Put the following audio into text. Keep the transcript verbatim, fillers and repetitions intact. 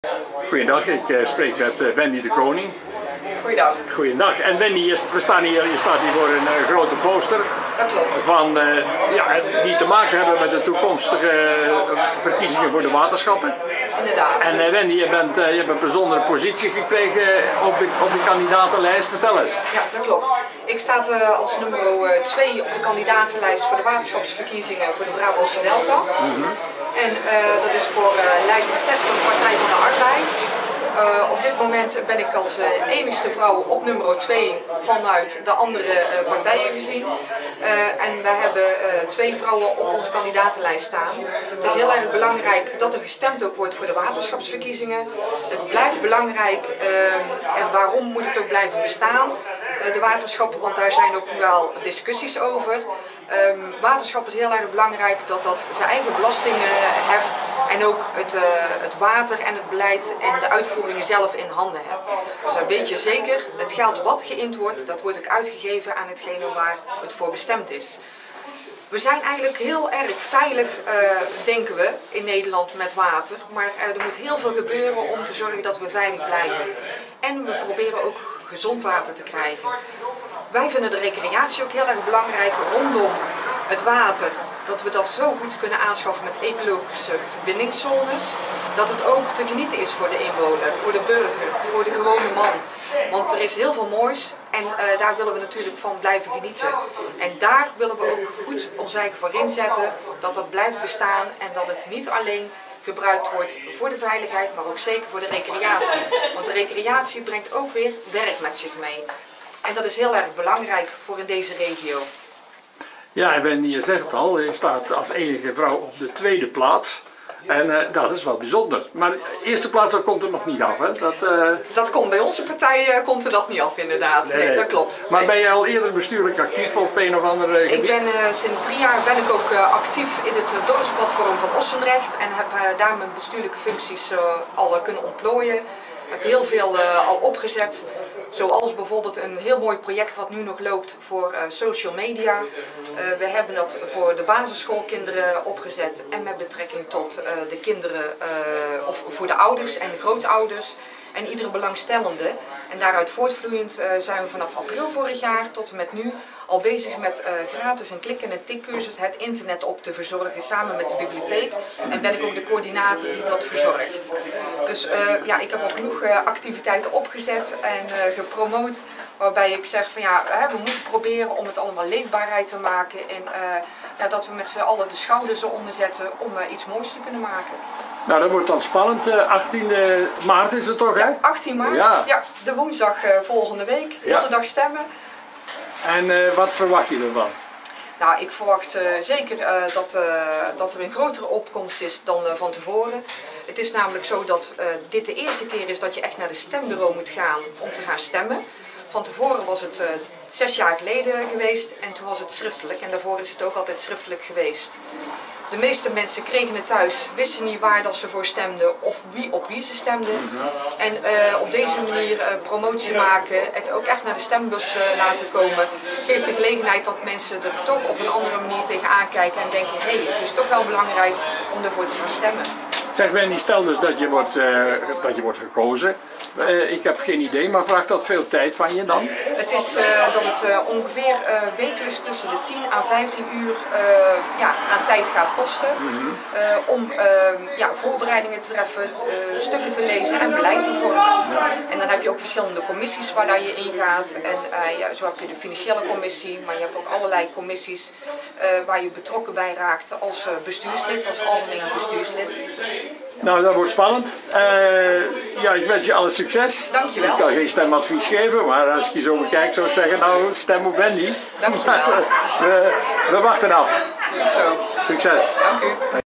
Goedendag, ik uh, spreek met uh, Wendy de Koning. Goeiedag. Goedendag. En Wendy, we staan hier, je staat hier voor een uh, grote poster. Dat klopt. Van, uh, ja, die te maken hebben met de toekomstige uh, verkiezingen voor de waterschappen. Inderdaad. En uh, Wendy, je, bent, uh, je hebt een bijzondere positie gekregen op de, op de kandidatenlijst. Vertel eens. Ja, dat klopt. Ik sta uh, als nummer twee op de kandidatenlijst voor de waterschapsverkiezingen voor de Brabantse Delta. Mm-hmm. En uh, dat is voor uh, lijst zes van de Partij van de Arbeid. Uh, op dit moment ben ik als uh, enigste vrouw op nummer twee vanuit de andere uh, partijen gezien. Uh, en we hebben uh, twee vrouwen op onze kandidatenlijst staan. Het is heel erg belangrijk dat er gestemd ook wordt voor de waterschapsverkiezingen. Het blijft belangrijk uh, en waarom moet het ook blijven bestaan? Uh, de waterschappen, want daar zijn ook wel discussies over. Um, waterschap is heel erg belangrijk dat dat zijn eigen belastingen heft en ook het, uh, het water en het beleid en de uitvoeringen zelf in handen hebt. Dus dan weet je zeker, het geld wat geïnd wordt, dat wordt ook uitgegeven aan hetgene waar het voor bestemd is. We zijn eigenlijk heel erg veilig, uh, denken we, in Nederland met water. Maar uh, er moet heel veel gebeuren om te zorgen dat we veilig blijven. En we proberen ook gezond water te krijgen. Wij vinden de recreatie ook heel erg belangrijk rondom het water. Dat we dat zo goed kunnen aanschaffen met ecologische verbindingszones. Dat het ook te genieten is voor de inwoner, voor de burger, voor de gewone man. Want er is heel veel moois en uh, daar willen we natuurlijk van blijven genieten. En daar willen we ook goed ons eigen voor inzetten. Dat dat blijft bestaan en dat het niet alleen gebruikt wordt voor de veiligheid, maar ook zeker voor de recreatie. Want de recreatie brengt ook weer werk met zich mee. En dat is heel erg belangrijk voor in deze regio. Ja, en Wendy, je zegt het al, je staat als enige vrouw op de tweede plaats. En uh, dat is wel bijzonder. Maar de eerste plaats, dat komt er nog niet af, hè? Dat, uh... dat komt bij onze partij, uh, komt er dat niet af inderdaad. Nee, nee dat klopt. Maar nee. Ben je al eerder bestuurlijk actief op een of andere gebied? Ik ben uh, sinds drie jaar ben ik ook uh, actief in het uh, dorpsplatform van Ossendrecht. En heb uh, daar mijn bestuurlijke functies uh, al uh, kunnen ontplooien. Ik heb heel veel uh, al opgezet. Zoals bijvoorbeeld een heel mooi project wat nu nog loopt voor uh, social media. Uh, we hebben dat voor de basisschoolkinderen opgezet en met betrekking tot uh, de kinderen, uh, of voor de ouders en de grootouders en iedere belangstellende. En daaruit voortvloeiend uh, zijn we vanaf april vorig jaar tot en met nu al bezig met uh, gratis een klik- en een tikcursus het internet op te verzorgen samen met de bibliotheek. En ben ik ook de coördinator die dat verzorgt. Dus uh, ja, ik heb al genoeg uh, activiteiten opgezet en uh, gepromoot, waarbij ik zeg van ja, hè, we moeten proberen om het allemaal leefbaarheid te maken en uh, ja, dat we met z'n allen de schouders eronder zetten om uh, iets moois te kunnen maken. Nou, dat wordt dan spannend. Uh, achttiende maart is het toch, hè? Ja, achttien maart, ja. Ja, de woensdag uh, volgende week, heel ja. de dag stemmen. En uh, wat verwacht je ervan? Nou, ik verwacht uh, zeker uh, dat, uh, dat er een grotere opkomst is dan uh, van tevoren. Het is namelijk zo dat uh, dit de eerste keer is dat je echt naar de stembureau moet gaan om te gaan stemmen. Van tevoren was het uh, zes jaar geleden geweest en toen was het schriftelijk en daarvoor is het ook altijd schriftelijk geweest. De meeste mensen kregen het thuis, wisten niet waar dat ze voor stemden of wie op wie ze stemden. En uh, op deze manier uh, promotie maken, het ook echt naar de stembus uh, laten komen, geeft de gelegenheid dat mensen er toch op een andere manier tegenaan kijken en denken, hé, hey, het is toch wel belangrijk om ervoor te gaan stemmen. Zeg Wendy, stel dus dat je wordt, uh, dat je wordt gekozen. Uh, ik heb geen idee, maar vraagt dat veel tijd van je dan? Het is uh, dat het uh, ongeveer uh, wekelijks tussen de tien à vijftien uur uh, ja, aan tijd gaat kosten. Mm-hmm. uh, om uh, ja, voorbereidingen te treffen, uh, stukken te lezen en beleid te vormen. Ja. En dan heb je ook verschillende commissies waar je in gaat. En uh, ja, zo heb je de financiële commissie, maar je hebt ook allerlei commissies uh, waar je betrokken bij raakt als uh, bestuurslid, als algemeen bestuurslid. Nou, dat wordt spannend. Uh, ja, ik wens je alle succes. Dankjewel. Ik kan geen stemadvies geven, maar als ik je zo bekijk zou ik zeggen, nou, stem op Wendy. Dankjewel. we, we wachten af. Goed zo. Succes. Dank u.